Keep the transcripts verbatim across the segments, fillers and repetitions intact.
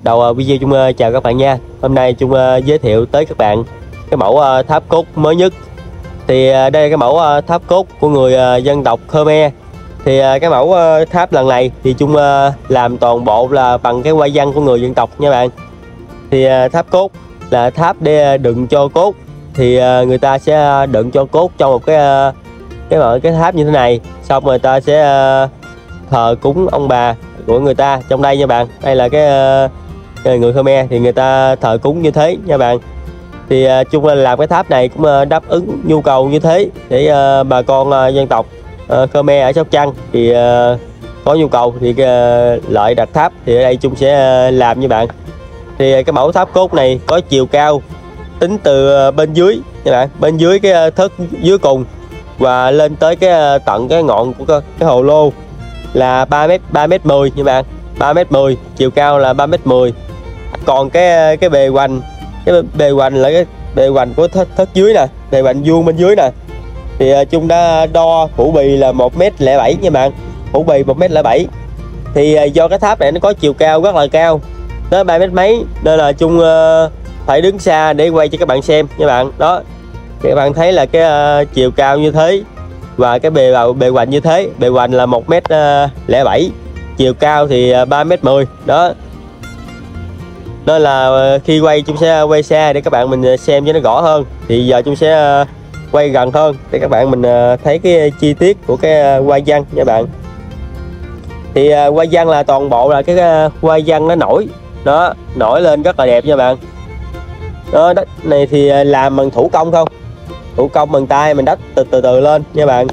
Đầu video Trung chào các bạn nha. Hôm nay Trung giới thiệu tới các bạn cái mẫu tháp cốt mới nhất. Thì đây là cái mẫu tháp cốt của người dân tộc Khmer. Thì cái mẫu tháp lần này thì Trung làm toàn bộ là bằng cái hoa văn của người dân tộc nha bạn. Thì tháp cốt là tháp để đựng cho cốt. Thì người ta sẽ đựng cho cốt trong một cái cái mọi cái tháp như thế này, xong người ta sẽ thờ cúng ông bà của người ta trong đây nha bạn. Đây là cái, cái người Khmer thì người ta thờ cúng như thế nha bạn. Thì uh, chung là làm cái tháp này cũng uh, đáp ứng nhu cầu như thế để uh, bà con uh, dân tộc uh, Khmer ở Sóc Trăng thì uh, có nhu cầu thì uh, lợi đặt tháp thì ở đây Chung sẽ uh, làm như bạn. Thì uh, cái mẫu tháp cốt này có chiều cao tính từ uh, bên dưới nha bạn, bên dưới cái uh, thất dưới cùng và lên tới cái uh, tận cái ngọn của cái, cái hồ lô là ba mét ba mét mười nha bạn, ba mét mười, chiều cao là ba mét mười. Còn cái cái bề hoành cái bề hoành là cái bề hoành của thất, thất dưới nè, bề hoành vuông bên dưới nè, thì uh, Chung đã đo phủ bì là một mét lẻ bảy nha bạn, phủ bì một mét lẻ bảy. Thì uh, do cái tháp này nó có chiều cao rất là cao, tới ba mét mấy, nên là Chung uh, phải đứng xa để quay cho các bạn xem nha bạn. Đó, thì các bạn thấy là cái uh, chiều cao như thế và cái bề bề hoành như thế, bề hoành là một mét lẻ bảy, chiều cao thì uh, ba mét mười. Đó, nên là khi quay Chung sẽ quay xa để các bạn mình xem cho nó rõ hơn. Thì giờ Chung sẽ quay gần hơn để các bạn mình thấy cái chi tiết của cái hoa văn nha bạn. Thì hoa văn là toàn bộ là cái hoa văn nó nổi, đó, nổi lên rất là đẹp nha bạn. Đó, đất này thì làm bằng thủ công không, thủ công bằng tay mình đắp từ từ từ lên nha bạn.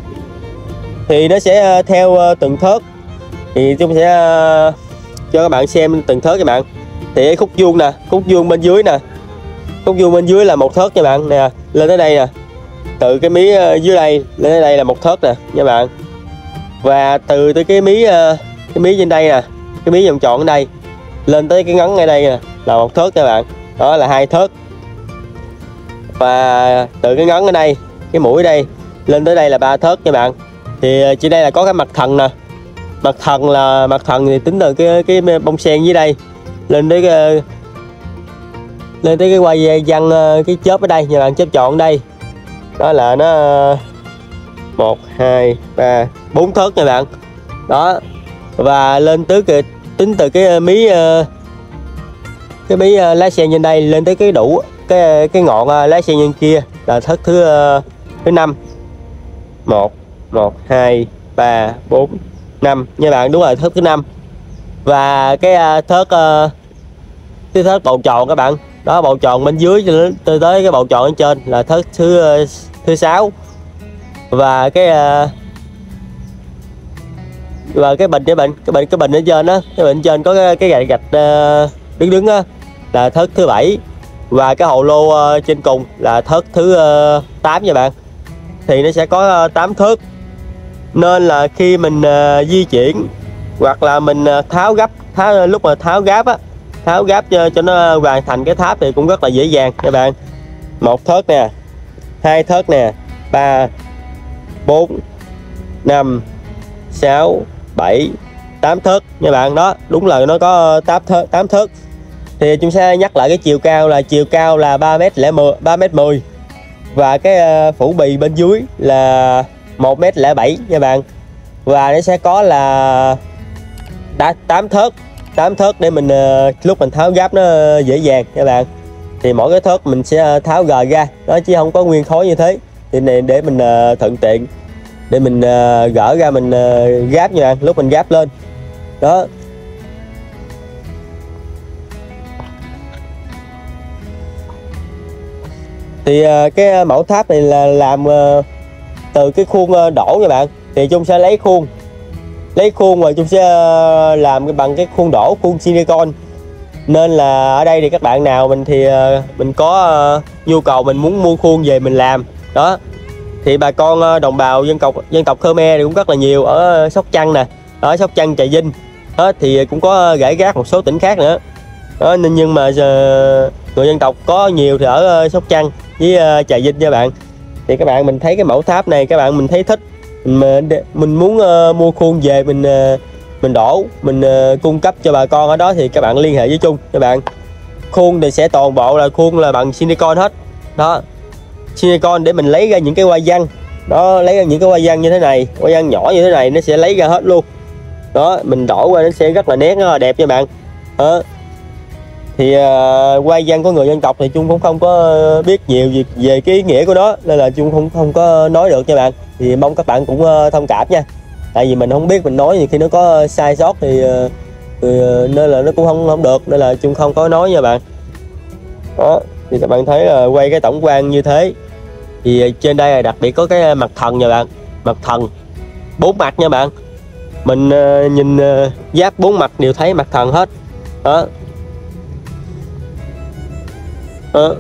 Thì nó sẽ theo từng thớt, thì Chung sẽ cho các bạn xem từng thớt các bạn. Thì khúc vuông nè, khúc vuông bên dưới nè, khúc vuông bên dưới là một thớt nha bạn nè, lên tới đây nè, từ cái mí dưới đây lên tới đây là một thớt nè nha bạn. Và từ tới cái mí cái mí trên đây nè, cái mí vòng tròn ở đây lên tới cái ngắn ngay đây nè là một thớt nha bạn. Đó là hai thớt. Và từ cái ngắn ở đây, cái mũi ở đây lên tới đây là ba thớt nha bạn. Thì trên đây là có cái mặt thần nè, mặt thần là mặt thần thì tính từ cái cái bông sen dưới đây lên tới cái, lên tới cái quay văn cái chớp ở đây nha bạn, chớp tròn ở đây. Đó là nó một hai ba bốn thớt nha bạn. Đó, và lên tới cái, tính từ cái mí cái mí lá sen trên đây lên tới cái đủ cái cái ngọn lá sen trên kia là thớt thứ thứ năm. Một một hai ba bốn năm nha bạn, đúng rồi, thớt thứ năm. Và cái thớt cái thớt bầu tròn các bạn, đó, bầu tròn bên dưới tới tới cái bầu tròn ở trên là thớt thứ thứ sáu. Và cái và cái bình cái bình cái bình cái bình ở trên đó, cái bình trên có cái cái gạch gạch đứng đứng á là thớt thứ bảy. Và cái hồ lô trên cùng là thớt thứ tám nha bạn. Thì nó sẽ có tám thớt, nên là khi mình di chuyển hoặc là mình tháo gấp tháo lúc mà tháo gáp á, tháo gáp cho, cho nó hoàn thành cái tháp thì cũng rất là dễ dàng các bạn. Một thớt nè, hai thớt nè, ba bốn năm sáu bảy tám thớt nha bạn. Đó, đúng là nó có tám thớt, tám thớt. Thì chúng sẽ nhắc lại cái chiều cao là chiều cao là ba mét lẻ mười, ba mét mười. Và cái phủ bì bên dưới là một mét lẻ bảy nha bạn. Và nó sẽ có là đã tám thớt, tám thớt để mình lúc mình tháo gáp nó dễ dàng các bạn. Thì mỗi cái thớt mình sẽ tháo gờ ra, đó, chứ không có nguyên khối như thế. Thì này để mình thuận tiện để mình gỡ ra mình gáp nha bạn, lúc mình gáp lên. Đó. Thì cái mẫu tháp này là làm từ cái khuôn đổ nha bạn. Thì Chung sẽ lấy khuôn lấy khuôn và Chung sẽ làm bằng cái khuôn đổ, khuôn silicon. Nên là ở đây thì các bạn nào mình thì mình có nhu cầu mình muốn mua khuôn về mình làm. Đó, thì bà con đồng bào dân tộc dân tộc Khmer thì cũng rất là nhiều ở Sóc Trăng nè, ở Sóc Trăng, Trà Vinh. Đó, thì cũng có rải rác một số tỉnh khác nữa. Đó, nên nhưng mà người dân tộc có nhiều thì ở Sóc Trăng với Trà Vinh nha bạn. Thì các bạn mình thấy cái mẫu tháp này các bạn mình thấy thích, mình mình muốn mua khuôn về mình mình đổ mình uh, cung cấp cho bà con ở đó thì các bạn liên hệ với Trung các bạn. Khuôn thì sẽ toàn bộ là khuôn là bằng silicon hết đó, silicon để mình lấy ra những cái hoa văn đó, lấy ra những cái hoa văn như thế này, hoa văn nhỏ như thế này nó sẽ lấy ra hết luôn đó, mình đổ qua nó sẽ rất là nét, rất là đẹp nha bạn đó. Thì uh, hoa văn của người dân tộc thì Trung cũng không có biết nhiều về, về cái ý nghĩa của nó nên là Trung không không có nói được nha bạn, thì mong các bạn cũng uh, thông cảm nha, tại vì mình không biết, mình nói thì khi nó có sai sót thì, uh, thì uh, nên là nó cũng không không được, nên là Trung không có nói nha bạn đó. Thì các bạn thấy là quay cái tổng quan như thế, thì trên đây là đặc biệt có cái mặt thần nha bạn, mặt thần bốn mặt nha bạn, mình uh, nhìn uh, giáp bốn mặt đều thấy mặt thần hết đó. Đó.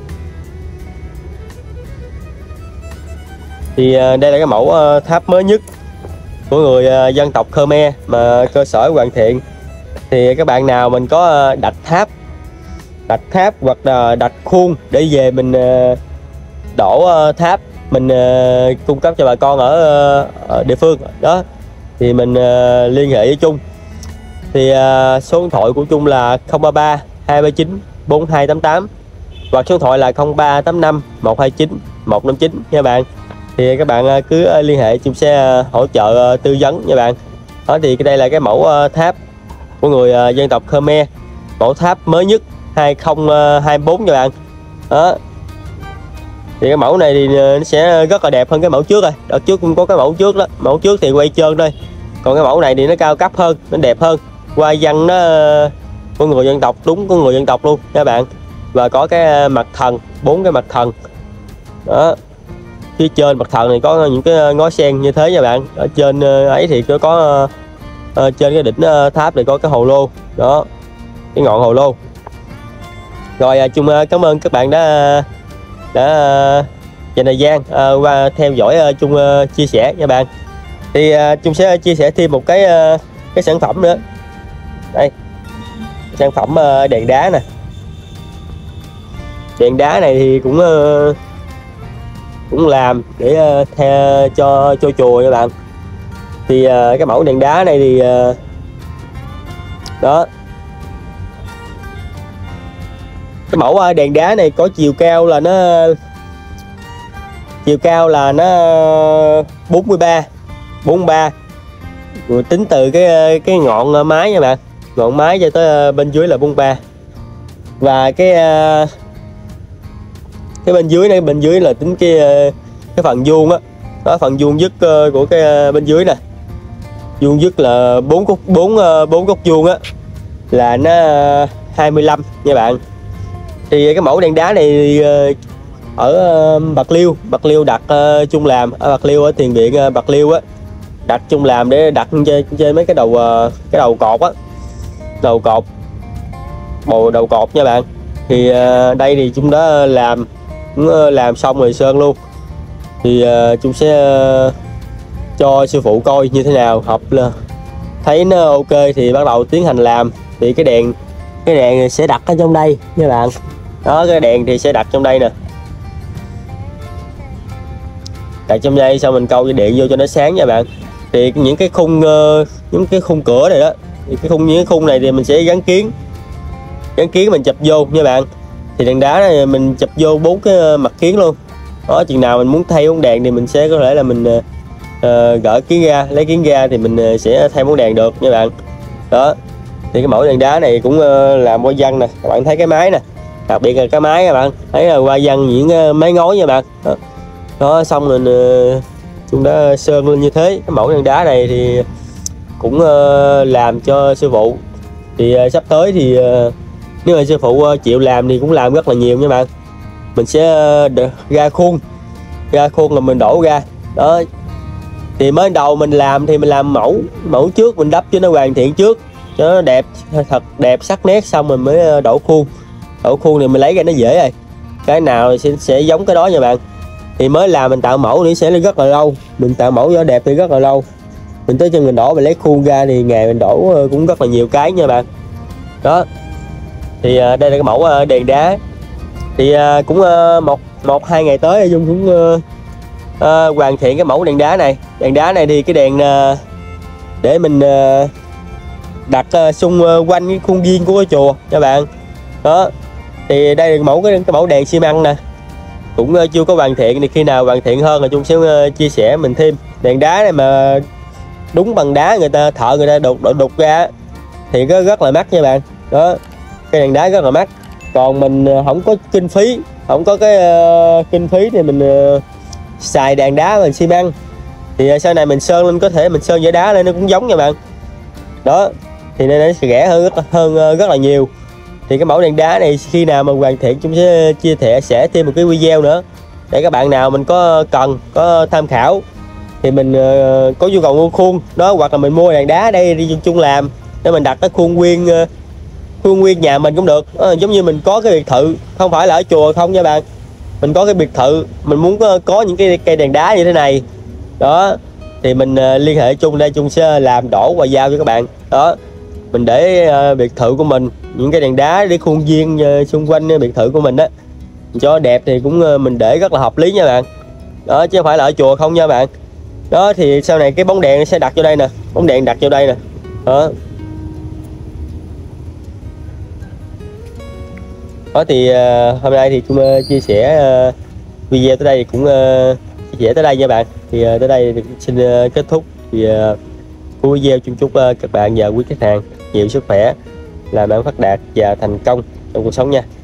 Thì uh, đây là cái mẫu uh, tháp mới nhất của người uh, dân tộc Khmer mà cơ sở hoàn thiện. Thì các bạn nào mình có uh, đặt tháp đặt tháp hoặc là đặt khuôn để về mình uh, đổ uh, tháp mình uh, cung cấp cho bà con ở, uh, ở địa phương đó, thì mình uh, liên hệ với Trung. Thì uh, số điện thoại của Trung là không ba ba hai ba chín bốn hai tám tám hoặc số điện thoại là không ba tám năm một hai chín một năm chín nha bạn. Thì các bạn uh, cứ uh, liên hệ, Trung sẽ uh, hỗ trợ uh, tư vấn nha bạn đó. Thì đây là cái mẫu uh, tháp của người uh, dân tộc Khmer, mẫu tháp mới nhất hai không hai bốn nha bạn đó. Thì cái mẫu này thì nó sẽ rất là đẹp hơn cái mẫu trước rồi, đợt trước cũng có cái mẫu trước đó, mẫu trước thì quay trơn thôi, còn cái mẫu này thì nó cao cấp hơn, nó đẹp hơn, hoa văn nó của người dân tộc, đúng của người dân tộc luôn các bạn, và có cái mặt thần, bốn cái mặt thần đó. Phía trên mặt thần này có những cái ngói sen như thế nha bạn, ở trên ấy thì có, có uh, trên cái đỉnh tháp này có cái hồ lô đó, cái ngọn hồ lô. Rồi Trung cảm ơn các bạn đã đã dành thời gian uh, qua theo dõi uh, Trung uh, chia sẻ nha bạn. Thì uh, Trung sẽ chia sẻ thêm một cái uh, cái sản phẩm nữa. Đây, sản phẩm uh, đèn đá nè. Đèn đá này thì cũng uh, cũng làm để uh, theo cho cho chùa nha bạn. Thì uh, cái mẫu đèn đá này thì uh, đó, cái mẫu đèn đá này có chiều cao là nó chiều cao là nó bốn mươi ba bốn mươi ba, rồi tính từ cái cái ngọn mái nha bạn, ngọn mái cho tới bên dưới là bốn mươi ba, và cái cái bên dưới này, bên dưới là tính cái cái phần vuông á đó, phần vuông dứt của cái bên dưới nè, vuông dứt là bốn góc bốn bốn góc vuông á là nó hai mươi lăm nha bạn. Thì cái mẫu đèn đá này ở Bạc Liêu, Bạc Liêu đặt uh, Trung làm, ở Bạc Liêu, ở tiền viện uh, Bạc Liêu á, đặt Trung làm để đặt trên, trên mấy cái đầu uh, cái đầu cột á, đầu cột bầu đầu cột nha bạn. Thì uh, đây thì Trung đã làm cũng uh, làm xong rồi sơn luôn. Thì uh, Trung sẽ uh, cho sư phụ coi như thế nào, hợp là thấy nó ok thì bắt đầu tiến hành làm. Thì cái đèn cái đèn sẽ đặt ở trong đây nha bạn đó, cái đèn thì sẽ đặt trong đây nè, đặt trong đây xong mình câu cái điện vô cho nó sáng nha bạn. Thì những cái khung uh, những cái khung cửa này đó, thì cái khung những cái khung này thì mình sẽ gắn kiến gắn kiến mình chụp vô nha bạn. Thì đèn đá này mình chụp vô bốn cái mặt kiến luôn đó, chừng nào mình muốn thay bóng đèn thì mình sẽ có thể là mình uh, gỡ kiến ra, lấy kiến ra thì mình uh, sẽ thay bóng đèn được nha bạn đó. Thì cái mẫu đèn đá này cũng uh, làm hoa văn nè, các bạn thấy cái máy nè, đặc biệt là cái máy các bạn thấy là hoa văn những uh, máy ngói nha bạn đó, đó xong rồi uh, chúng đã sơn lên như thế. Cái mẫu đèn đá này thì cũng uh, làm cho sư phụ. Thì uh, sắp tới thì uh, nếu mà sư phụ uh, chịu làm thì cũng làm rất là nhiều nha bạn. Mình sẽ uh, ra khuôn ra khuôn là mình đổ ra đó. Thì mới đầu mình làm thì mình làm mẫu mẫu trước, mình đắp cho nó hoàn thiện trước cho nó đẹp, thật đẹp sắc nét, xong mình mới đổ khuôn. Đổ khuôn thì mình lấy ra nó dễ rồi, cái nào sẽ, sẽ giống cái đó nha bạn. Thì mới làm mình tạo mẫu thì sẽ rất là lâu, mình tạo mẫu cho đẹp thì rất là lâu. Mình tới chân mình đổ, mình lấy khuôn ra thì ngày mình đổ cũng rất là nhiều cái nha bạn đó. Thì đây là cái mẫu đèn đá. Thì cũng một một hai ngày tới Dung cũng uh, hoàn thiện cái mẫu đèn đá này. Đèn đá này thì cái đèn uh, để mình uh, đặt uh, xung uh, quanh cái khuôn viên của cái chùa các bạn. Đó thì đây là mẫu cái, cái mẫu đèn xi măng nè, cũng uh, chưa có hoàn thiện, thì khi nào hoàn thiện hơn là Trung sẽ uh, chia sẻ mình thêm. Đèn đá này mà đúng bằng đá người ta thợ người ta đục đục, đục ra thì có rất là mắc nha bạn. Đó, cái đèn đá rất là mắc, còn mình uh, không có kinh phí, không có cái uh, kinh phí thì mình uh, xài đèn đá bằng xi măng, thì uh, sau này mình sơn lên, có thể mình sơn vỏ đá lên nó cũng giống nha bạn. Đó thì nên nó sẽ rẻ hơn hơn uh, rất là nhiều. Thì cái mẫu đèn đá này khi nào mà hoàn thiện chúng sẽ chia sẻ sẽ thêm một cái video nữa để các bạn nào mình có cần có tham khảo thì mình uh, có nhu cầu mua khuôn đó, hoặc là mình mua đèn đá đây đi chung làm để mình đặt cái khuôn viên uh, khuôn viên nhà mình cũng được. Đó, giống như mình có cái biệt thự, không phải là ở chùa không nha bạn, mình có cái biệt thự mình muốn có, có những cái cây đèn đá như thế này đó, thì mình uh, liên hệ chung đây, chung sẽ làm đổ và giao cho các bạn. Đó, mình để uh, biệt thự của mình những cái đèn đá để khuôn viên uh, xung quanh uh, biệt thự của mình đó cho đẹp, thì cũng uh, mình để rất là hợp lý nha bạn. Đó, chứ không phải là ở chùa không nha bạn. Đó thì sau này cái bóng đèn sẽ đặt vô đây nè, bóng đèn đặt vô đây nè. Đó, đó thì uh, hôm nay thì chúng uh, chia sẻ uh, video tới đây cũng uh, chia sẻ tới đây nha bạn. Thì uh, tới đây thì xin uh, kết thúc. Thì uh, của video chung chúc uh, các bạn và quý khách hàng nhiều sức khỏe, làm ăn phát đạt và thành công trong cuộc sống nha.